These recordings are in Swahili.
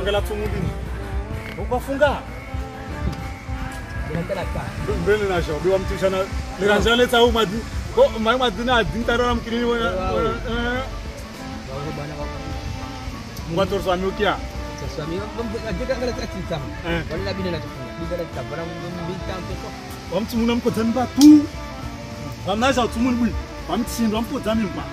gangala tumulini. Ukafunga. Mbele na shobi wa mtishana liranjale ta umadi. Ko mai madina dintaro mkini wana. Mwator swami ukia. Swami ngajeka ngala tsitsa. Wala bina na tsitsa. Bina tabara mbita mtoko. Wamtumuna mkodzani batu. Vamnaza utumuni bwi. Vamtsinda mkodzani mpa.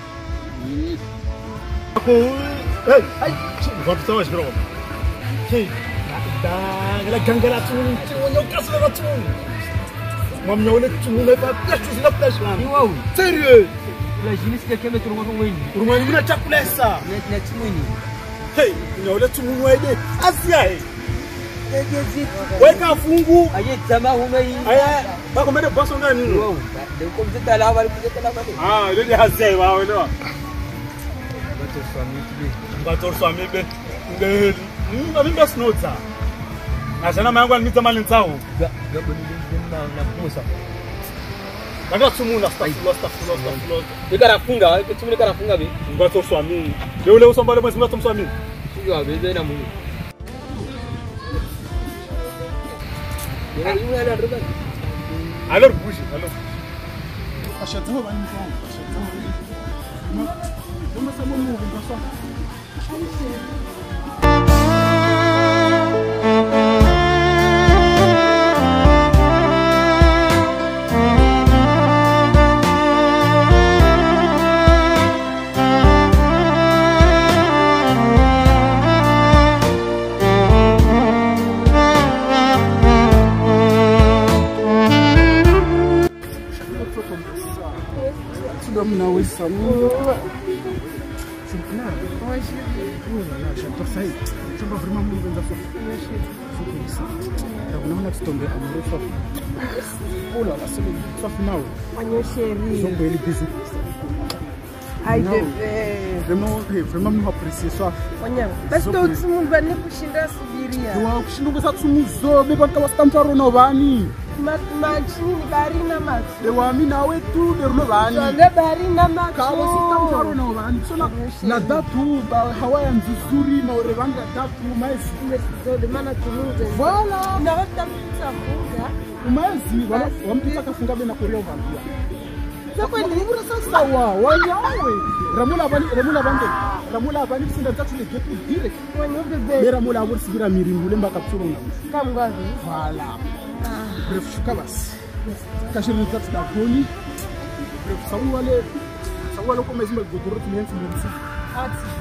Hey, hey, vamos tomar as bromas. Hey, ela gangala tumuni, tumuni kasla tumuni. Mamnya oleh tumuni pa plastic na plastic. Wow. Sérieux? La jeunesse qui a mis sur le wini. Rumah ini nak cakulesa. Na tumuni. Hey, nya oleh tumuni waide. Asia hey. Weka fungu. Aye zama humai. Aya, bako mbele boss ngani nini? Wow. Ndio kumzita la wali kuzita la wali. Ah, ile ni hazai wa wewe. Bator swami be. Ngeli. Mimi bas nota. Nasana mangu anita mali ntsao. Na musa. Banga tumuna staf. Ikarafunga, tumuni karafunga be. Bator swami. Leo usombale mwezi mbato swami. Sio be na mungu. Alors bouge, alors. Achète-moi un uniforme, achète-moi. Comment ça me move comme ça? J'adore ça. Tu vas vraiment mourir dans ça. On a tombé amoureux fort. Oh là là, c'est le soif now. Mon chéri. Ils ont les bisous. Aïe bébé. Vraiment nous apprécier ça. Parce que tout le monde va nous kushinda subiria. Wa kushinda kwa tumuzo beba kwa stamfaro no bani. Machini barina max. Ewa mina wetu derlo bani. Jole barina max. Kawa stamfaro no bani. Sona na datu ba Hawaii nzuri na orevanga datu maisi. Ndio maana tumuze. Voilà. Na wata mtafunga. Umazi wala wampita kafunga bena Korea vambia. Soko ni Ura sasa wanyawe. Ramula bani sinda tatu le getu direct. Wanyo bébé. Ramula abur sigira miringu lemba kapsuro na. Kamgwavi. Voilà. Bref, chukabas. Cacher le tatu da boni. Bref, sawale ko mezima godoro tulienzi mbisi. Ati.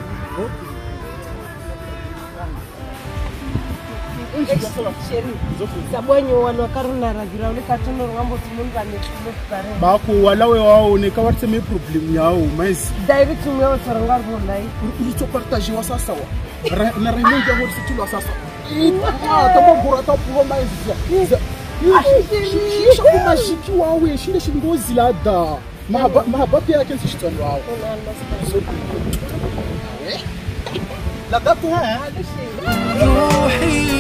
Chéri. Sabonyo wanokaruna ragira ule katono ngambo tumunga nekare. Bako walawe wao ne kawarte me problem yao mais. Direct tumyo sarangar bonai. Ito partager wa sasa wa. Na remonte ya wote tu sasa. Tamo bora tapu mais. Shiko mashiki wawe shinde shingozi lada. Mahaba pia yake sishitani wao. La datu ha.